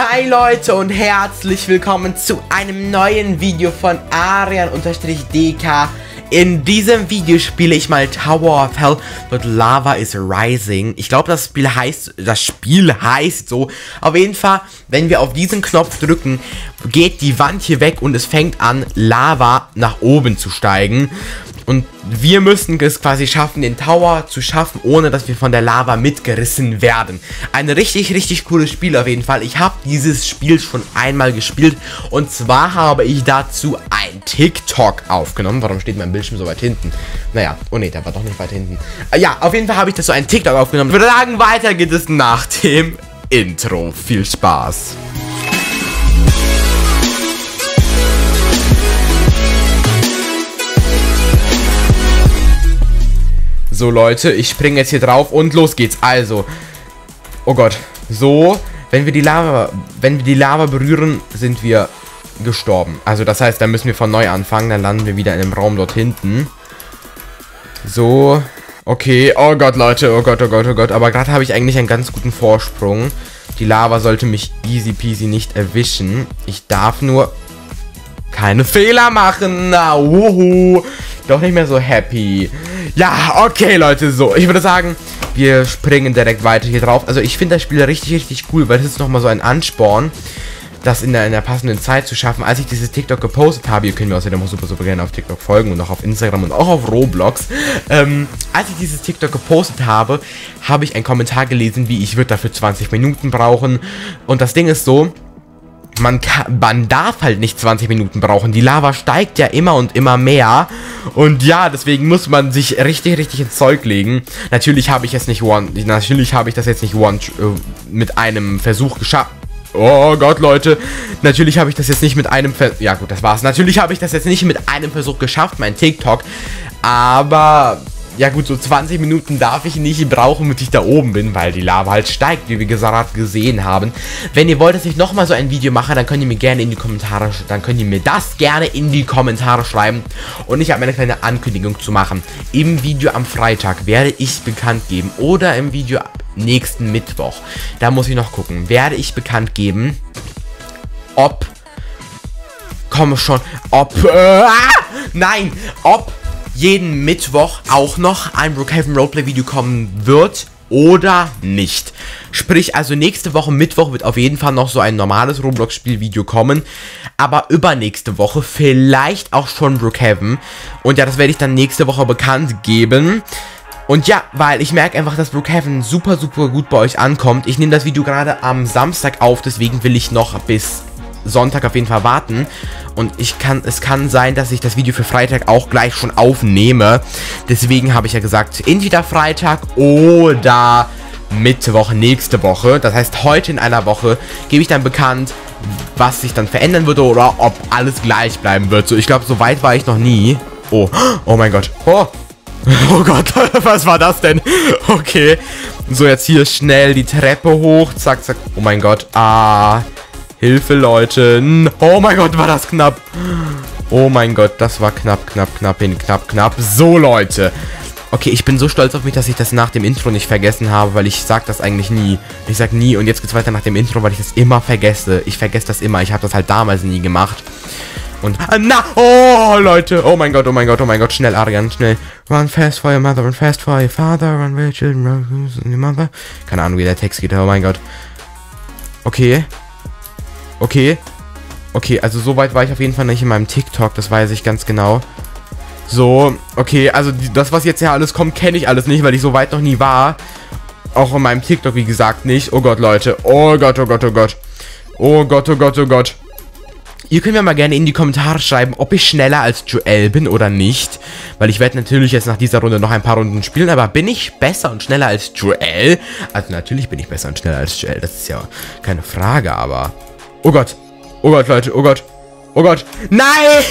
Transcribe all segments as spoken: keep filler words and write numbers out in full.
Hi Leute und herzlich willkommen zu einem neuen Video von Arian_D K. In diesem Video spiele ich mal Tower of Hell mit Lava is Rising. Ich glaube, das Spiel heißt, das Spiel heißt so. Auf jeden Fall, wenn wir auf diesen Knopf drücken, geht die Wand hier weg und es fängt an, Lava nach oben zu steigen. Und wir müssen es quasi schaffen, den Tower zu schaffen, ohne dass wir von der Lava mitgerissen werden. Ein richtig, richtig cooles Spiel auf jeden Fall. Ich habe dieses Spiel schon einmal gespielt. Und zwar habe ich dazu ein TikTok aufgenommen. Warum steht mein Bildschirm so weit hinten? Naja, oh ne, der war doch nicht weit hinten. Ja, auf jeden Fall habe ich dazu ein TikTok aufgenommen. Ich würde sagen, weiter geht es nach dem Intro. Viel Spaß. So Leute, ich springe jetzt hier drauf und los geht's. Also, oh Gott, so, wenn wir die Lava, wenn wir die Lava berühren, sind wir gestorben. Also das heißt, dann müssen wir von neu anfangen, dann landen wir wieder in einem Raum dort hinten. So, okay, oh Gott Leute, oh Gott, oh Gott, oh Gott, aber gerade habe ich eigentlich einen ganz guten Vorsprung. Die Lava sollte mich easy peasy nicht erwischen. Ich darf nur keine Fehler machen. Na, wuhu. Doch nicht mehr so happy. Ja, okay, Leute, so. Ich würde sagen, wir springen direkt weiter hier drauf. Also, ich finde das Spiel richtig, richtig cool, weil das ist nochmal so ein Ansporn, das in der, in der passenden Zeit zu schaffen. Als ich dieses TikTok gepostet habe, ihr könnt mir außerdem auch super, super gerne auf TikTok folgen und auch auf Instagram und auch auf Roblox. Ähm, als ich dieses TikTok gepostet habe, habe ich einen Kommentar gelesen, wie ich würde dafür zwanzig Minuten brauchen. Und das Ding ist so, Man, kann, man darf halt nicht zwanzig Minuten brauchen. Die Lava steigt ja immer und immer mehr. Und ja, deswegen muss man sich richtig, richtig ins Zeug legen. Natürlich habe ich es nicht one, natürlich habe ich das jetzt nicht one äh, mit einem Versuch geschafft. Oh Gott, Leute. Natürlich habe ich das jetzt nicht mit einem Versuch. Ja gut, das war's. Natürlich habe ich das jetzt nicht mit einem Versuch geschafft, mein TikTok. Aber ja gut, so zwanzig Minuten darf ich nicht brauchen, bis ich da oben bin, weil die Lava halt steigt, wie wir gerade gesehen haben. Wenn ihr wollt, dass ich nochmal so ein Video mache, dann könnt ihr mir gerne in die Kommentare, dann könnt ihr mir das gerne in die Kommentare schreiben. Und ich habe eine kleine Ankündigung zu machen. Im Video am Freitag werde ich bekannt geben, oder im Video nächsten Mittwoch, da muss ich noch gucken, werde ich bekannt geben, ob, komm schon, ob, äh, nein, ob jeden Mittwoch auch noch ein Brookhaven Roleplay Video kommen wird oder nicht. Sprich, also nächste Woche Mittwoch wird auf jeden Fall noch so ein normales Roblox Spiel Video kommen, aber übernächste Woche vielleicht auch schon Brookhaven. Und ja, das werde ich dann nächste Woche bekannt geben. Und ja, weil ich merke einfach, dass Brookhaven super, super gut bei euch ankommt. Ich nehme das Video gerade am Samstag auf, deswegen will ich noch bis Sonntag auf jeden Fall warten. Und ich kann, es kann sein, dass ich das Video für Freitag auch gleich schon aufnehme. Deswegen habe ich ja gesagt, entweder Freitag oder Mittwoch nächste Woche. Das heißt, heute in einer Woche gebe ich dann bekannt, was sich dann verändern würde oder ob alles gleich bleiben wird. So, ich glaube, so weit war ich noch nie. Oh, oh mein Gott. Oh, oh Gott, was war das denn? Okay. So, jetzt hier schnell die Treppe hoch. Zack, zack. Oh mein Gott. Ah, Hilfe, Leute. Oh mein Gott, war das knapp. Oh mein Gott, das war knapp, knapp, knapp, hin, knapp, knapp. So, Leute. Okay, ich bin so stolz auf mich, dass ich das nach dem Intro nicht vergessen habe, weil ich sag das eigentlich nie. Ich sag nie und jetzt geht's weiter nach dem Intro, weil ich das immer vergesse. Ich vergesse das immer. Ich habe das halt damals nie gemacht. Und, ah, na, oh, Leute. Oh mein Gott, oh mein Gott, oh mein Gott. Schnell, Arian, schnell. Run fast for your mother, run fast for your father, run for your children, run for your mother. Keine Ahnung, wie der Text geht, oh mein Gott. Okay. Okay, okay, also so weit war ich auf jeden Fall nicht in meinem TikTok, das weiß ich ganz genau. So, okay, also die, das, was jetzt ja alles kommt, kenne ich alles nicht, weil ich so weit noch nie war. Auch in meinem TikTok, wie gesagt, nicht. Oh Gott, Leute, oh Gott, oh Gott, oh Gott. Oh Gott, oh Gott, oh Gott. Ihr könnt mir mal gerne in die Kommentare schreiben, ob ich schneller als Joel bin oder nicht. Weil ich werde natürlich jetzt nach dieser Runde noch ein paar Runden spielen, aber bin ich besser und schneller als Joel? Also natürlich bin ich besser und schneller als Joel, das ist ja keine Frage, aber... Oh Gott. Oh Gott, Leute. Oh Gott. Oh Gott. Nein!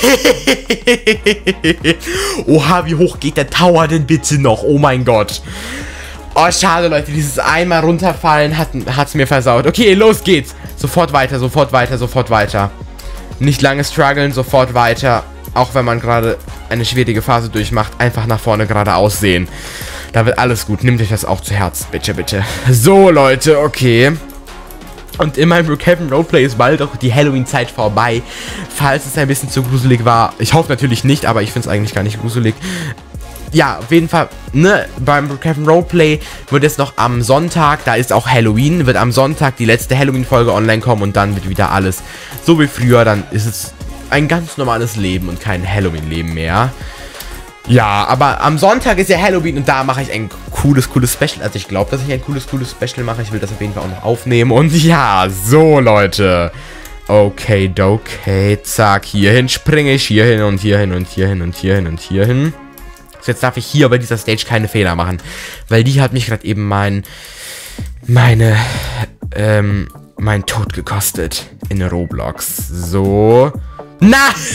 Oha, wie hoch geht der Tower denn bitte noch? Oh mein Gott. Oh, schade, Leute. Dieses einmal runterfallen hat es mir versaut. Okay, los geht's. Sofort weiter, sofort weiter, sofort weiter. Nicht lange strugglen, sofort weiter. Auch wenn man gerade eine schwierige Phase durchmacht. Einfach nach vorne geradeaus sehen. Da wird alles gut. Nehmt euch das auch zu Herzen. Bitte, bitte. So, Leute, okay. Und in meinem Brookhaven Roleplay ist bald auch die Halloween-Zeit vorbei. Falls es ein bisschen zu gruselig war. Ich hoffe natürlich nicht, aber ich finde es eigentlich gar nicht gruselig. Ja, auf jeden Fall, ne, beim Brookhaven Roleplay wird es noch am Sonntag, da ist auch Halloween, wird am Sonntag die letzte Halloween-Folge online kommen und dann wird wieder alles so wie früher. Dann ist es ein ganz normales Leben und kein Halloween-Leben mehr. Ja, aber am Sonntag ist ja Halloween und da mache ich ein cooles, cooles Special. Also ich glaube, dass ich ein cooles, cooles Special mache. Ich will das auf jeden Fall auch noch aufnehmen. Und ja, so Leute. Okay, okay, zack, hierhin springe ich, hierhin und hierhin und hierhin und hierhin und hierhin. So, jetzt darf ich hier bei dieser Stage keine Fehler machen. Weil die hat mich gerade eben mein, meine, ähm, mein Tod gekostet in Roblox. So. Nein!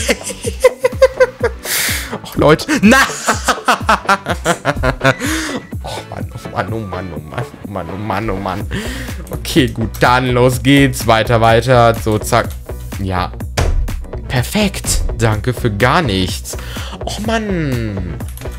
Och, Leute. Nein! Oh Mann, oh Mann, oh Mann, oh Mann, oh Mann, oh Mann, oh Mann. Okay, gut, dann los geht's. Weiter, weiter. So, zack. Ja. Perfekt. Danke für gar nichts. Och, Mann.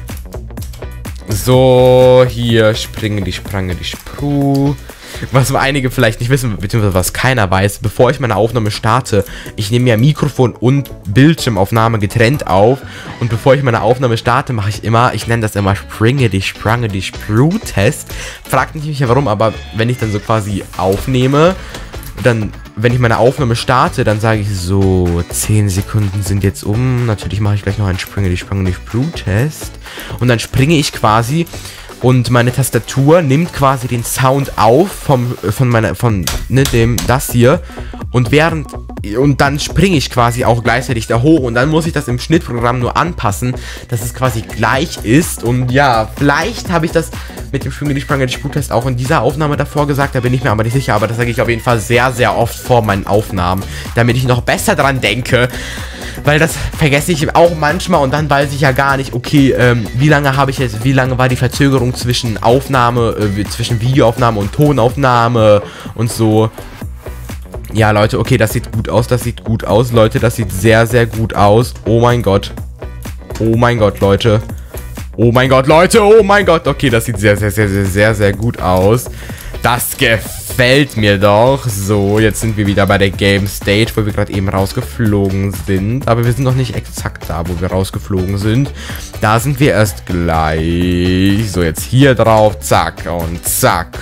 So, hier springe die Sprange, die Spruh. Was einige vielleicht nicht wissen, beziehungsweise was keiner weiß, bevor ich meine Aufnahme starte, ich nehme ja Mikrofon und Bildschirmaufnahme getrennt auf. Und bevor ich meine Aufnahme starte, mache ich immer, ich nenne das immer Springe, die Sprange, die Spruh-Test. Fragt mich nicht warum, aber wenn ich dann so quasi aufnehme, dann, wenn ich meine Aufnahme starte, dann sage ich so, zehn Sekunden sind jetzt um. Natürlich mache ich gleich noch einen Springe, die Sprange, die Spruh-Test. Und dann springe ich quasi und meine Tastatur nimmt quasi den Sound auf vom, von meiner, von, ne, dem, das hier. Und während, und dann springe ich quasi auch gleichzeitig da hoch. Und dann muss ich das im Schnittprogramm nur anpassen, dass es quasi gleich ist. Und ja, vielleicht habe ich das mit dem Springe, die Sprange, die Spruh-Test auch in dieser Aufnahme davor gesagt. Da bin ich mir aber nicht sicher. Aber das sage ich auf jeden Fall sehr, sehr oft vor meinen Aufnahmen, damit ich noch besser dran denke. Weil das vergesse ich auch manchmal und dann weiß ich ja gar nicht, okay, ähm, wie lange habe ich jetzt, wie lange war die Verzögerung zwischen Aufnahme, äh, zwischen Videoaufnahme und Tonaufnahme und so. Ja, Leute, okay, das sieht gut aus, das sieht gut aus, Leute, das sieht sehr, sehr gut aus. Oh mein Gott. Oh mein Gott, Leute. Oh mein Gott, Leute, oh mein Gott. Okay, das sieht sehr, sehr, sehr, sehr, sehr, sehr gut aus. Das gefällt mir doch. So, jetzt sind wir wieder bei der Game Stage, wo wir gerade eben rausgeflogen sind. Aber wir sind noch nicht exakt da, wo wir rausgeflogen sind. Da sind wir erst gleich. So, jetzt hier drauf. Zack und zack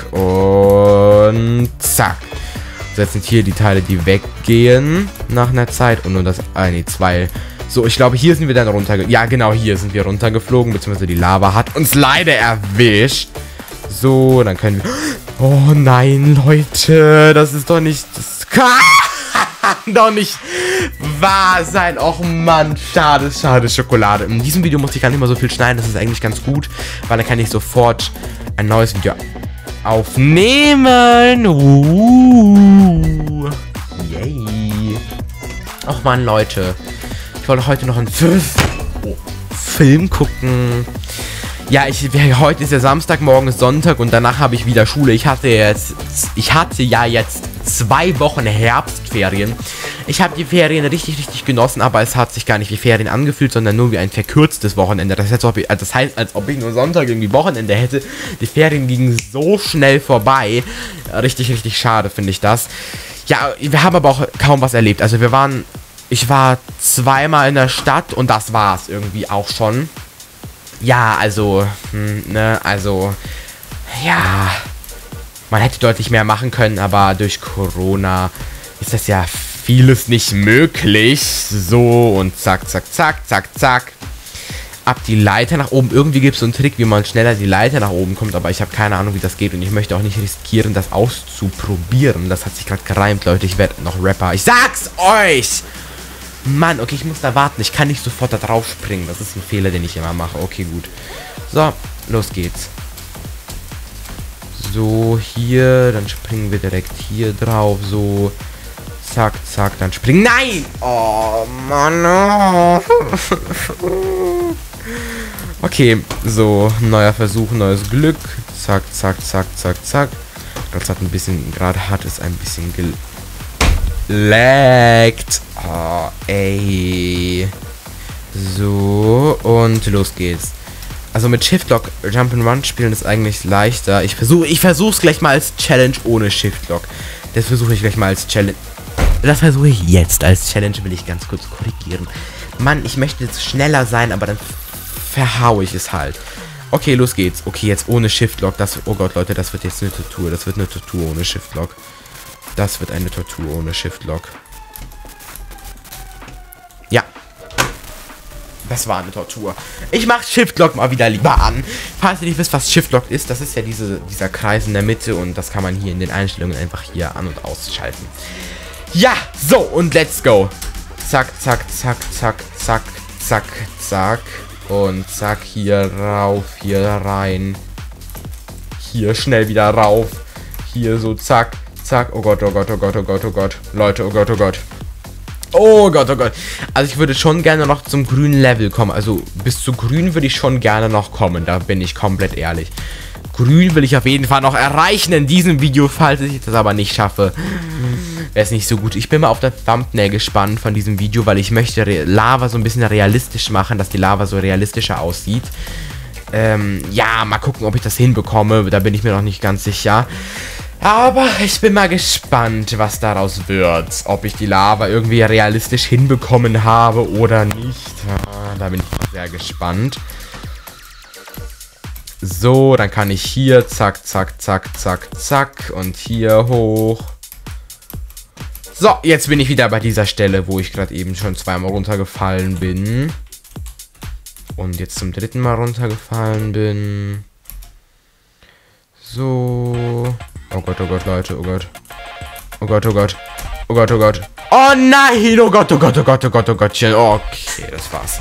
und zack. So, jetzt sind hier die Teile, die weggehen nach einer Zeit. Und nur das, ah, nee, zwei. So, ich glaube, hier sind wir dann runtergeflogen. Ja, genau, hier sind wir runtergeflogen. Beziehungsweise die Lava hat uns leider erwischt. So, dann können wir... Oh nein, Leute, das ist doch nicht... Das kann doch nicht wahr sein. Och Mann, schade, schade, Schokolade. In diesem Video muss ich gar nicht mal so viel schneiden. Das ist eigentlich ganz gut, weil dann kann ich sofort ein neues Video aufnehmen. Uh. Yay. Och Mann, Leute. Ich wollte heute noch einen Film gucken. Ja, ich, heute ist ja Samstag, morgen ist Sonntag und danach habe ich wieder Schule. Ich hatte jetzt, ich hatte ja jetzt zwei Wochen Herbstferien. Ich habe die Ferien richtig, richtig genossen, aber es hat sich gar nicht wie Ferien angefühlt, sondern nur wie ein verkürztes Wochenende. Das heißt, das heißt, als ob ich nur Sonntag irgendwie Wochenende hätte. Die Ferien gingen so schnell vorbei. Richtig, richtig schade, finde ich das. Ja, wir haben aber auch kaum was erlebt. Also wir waren, ich war zweimal in der Stadt und das war's irgendwie auch schon. Ja, also, hm, ne, also, ja, man hätte deutlich mehr machen können, aber durch Corona ist das ja vieles nicht möglich. So, und zack, zack, zack, zack, zack. Ab die Leiter nach oben. Irgendwie gibt es so einen Trick, wie man schneller die Leiter nach oben kommt, aber ich habe keine Ahnung, wie das geht und ich möchte auch nicht riskieren, das auszuprobieren. Das hat sich gerade gereimt, Leute, ich werde noch Rapper. Ich sag's euch! Mann, okay, ich muss da warten. Ich kann nicht sofort da drauf springen. Das ist ein Fehler, den ich immer mache. Okay, gut. So, los geht's. So, hier. Dann springen wir direkt hier drauf. So. Zack, zack. Dann springen. Nein! Oh, Mann. Oh. Okay, so. Neuer Versuch, neues Glück. Zack, zack, zack, zack, zack. Das hat ein bisschen, gerade hat es ein bisschen gel... Laggt. Oh, ey. So, und los geht's. Also mit Shift-Lock Jump'n'Run spielen ist eigentlich leichter. Ich versuche, ich versuch's gleich mal als Challenge ohne Shift-Lock. Das versuche ich gleich mal als Challenge. Das versuche ich jetzt als Challenge, will ich ganz kurz korrigieren. Mann, ich möchte jetzt schneller sein, aber dann verhaue ich es halt. Okay, los geht's. Okay, jetzt ohne Shift-Lock. Das, oh Gott, Leute, das wird jetzt eine Tortur. Das wird eine Tortur ohne Shift-Lock. Das wird eine Tortur ohne Shift-Lock. Ja. Das war eine Tortur. Ich mache Shift-Lock mal wieder lieber an. Falls ihr nicht wisst, was Shift-Lock ist, das ist ja diese, dieser Kreis in der Mitte und das kann man hier in den Einstellungen einfach hier an- und ausschalten. Ja, so und let's go. Zack, zack, zack, zack, zack, zack, zack. Und zack, hier rauf, hier rein. Hier schnell wieder rauf. Hier so, zack, zack. Oh Gott, oh Gott, oh Gott, oh Gott, oh Gott. Leute, oh Gott, oh Gott. Oh Gott, oh Gott. Also ich würde schon gerne noch zum grünen Level kommen. Also bis zu grün würde ich schon gerne noch kommen. Da bin ich komplett ehrlich. Grün will ich auf jeden Fall noch erreichen in diesem Video, falls ich das aber nicht schaffe. Wäre es nicht so gut. Ich bin mal auf das Thumbnail gespannt von diesem Video, weil ich möchte Lava so ein bisschen realistisch machen, dass die Lava so realistischer aussieht. Ähm, ja, mal gucken, ob ich das hinbekomme. Da bin ich mir noch nicht ganz sicher. Aber ich bin mal gespannt, was daraus wird. Ob ich die Lava irgendwie realistisch hinbekommen habe oder nicht. Ja, da bin ich sehr gespannt. So, dann kann ich hier zack, zack, zack, zack, zack und hier hoch. So, jetzt bin ich wieder bei dieser Stelle, wo ich gerade eben schon zweimal runtergefallen bin. Und jetzt zum dritten Mal runtergefallen bin. So. Oh Gott, oh Gott, Leute, oh Gott. Oh Gott, oh Gott. Oh Gott, oh Gott. Oh nein, oh Gott, oh Gott, oh Gott, oh Gott, oh Gottchen. Okay, das war's.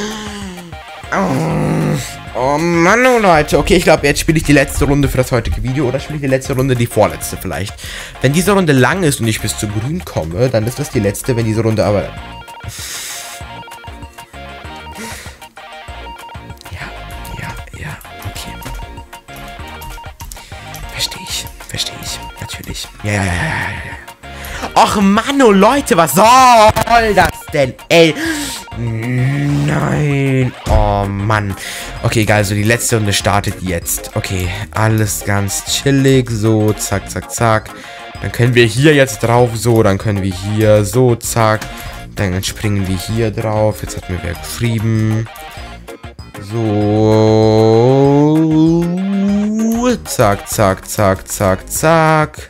Oh Mann, oh Leute. Okay, ich glaube, jetzt spiele ich die letzte Runde für das heutige Video. Oder spiele ich die letzte Runde, die vorletzte vielleicht. Wenn diese Runde lang ist und ich bis zu grün komme, dann ist das die letzte. Wenn diese Runde aber... Ja, ja, ja, okay. Verstehe ich, verstehe ich. Natürlich. Ja, ja, ja, ja, ja. Och Mann, oh Leute, was soll das denn, ey? Nein. Oh Mann. Okay, egal, also die letzte Runde startet jetzt. Okay, alles ganz chillig. So, zack, zack, zack. Dann können wir hier jetzt drauf. So, dann können wir hier so, zack. Dann springen wir hier drauf. Jetzt hat mir wer geschrieben. So. Zack, zack, zack, zack, zack.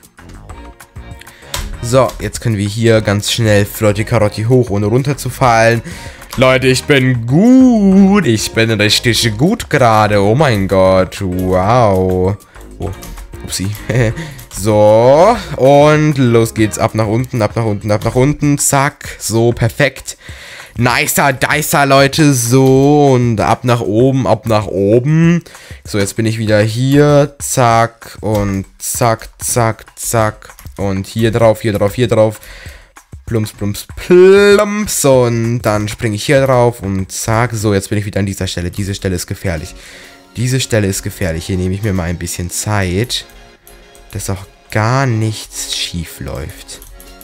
So, jetzt können wir hier ganz schnell Flotti Karotti hoch, ohne runterzufallen. Leute, ich bin gut. Ich bin richtig gut gerade. Oh mein Gott. Wow. Oh, upsie. So, und los geht's. Ab nach unten, ab nach unten, ab nach unten. Zack. So, perfekt. Nicer, dicer, Leute. So, und ab nach oben, ab nach oben. So, jetzt bin ich wieder hier. Zack. Und zack, zack, zack. Und hier drauf, hier drauf, hier drauf. Plumps, plumps, plumps. Und dann springe ich hier drauf und zack. So, jetzt bin ich wieder an dieser Stelle. Diese Stelle ist gefährlich. Diese Stelle ist gefährlich. Hier nehme ich mir mal ein bisschen Zeit, dass auch gar nichts schief läuft.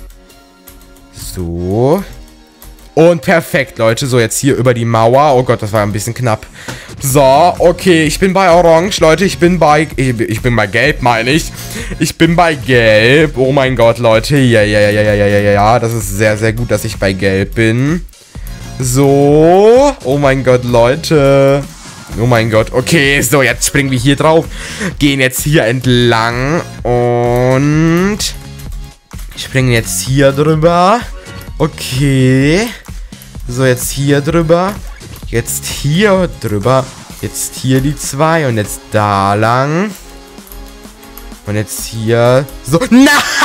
So. Und perfekt, Leute. So, jetzt hier über die Mauer. Oh Gott, das war ein bisschen knapp. So, okay. Ich bin bei Orange, Leute. Ich bin bei... Ich, ich bin bei Gelb, meine ich. Ich bin bei Gelb. Oh mein Gott, Leute. Ja, ja, ja, ja, ja, ja, ja, ja. Das ist sehr, sehr gut, dass ich bei Gelb bin. So. Oh mein Gott, Leute. Oh mein Gott. Okay, so, jetzt springen wir hier drauf. Gehen jetzt hier entlang. Und... springen jetzt hier drüber. Okay. So, jetzt hier drüber. Jetzt hier drüber. Jetzt hier die zwei. Und jetzt da lang. Und jetzt hier. So. Nein!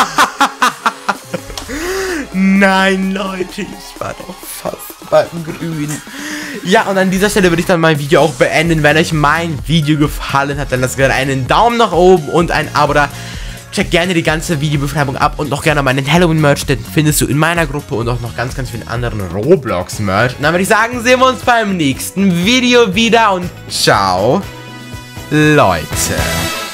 Nein, Leute. Ich war doch fast beim Grün. Ja, und an dieser Stelle würde ich dann mein Video auch beenden. Wenn euch mein Video gefallen hat, dann lasst gerne einen Daumen nach oben und ein Abo da. Check gerne die ganze Videobeschreibung ab und noch gerne meinen Halloween-Merch, den findest du in meiner Gruppe und auch noch ganz, ganz vielen anderen Roblox-Merch. Und dann würde ich sagen, sehen wir uns beim nächsten Video wieder und ciao, Leute.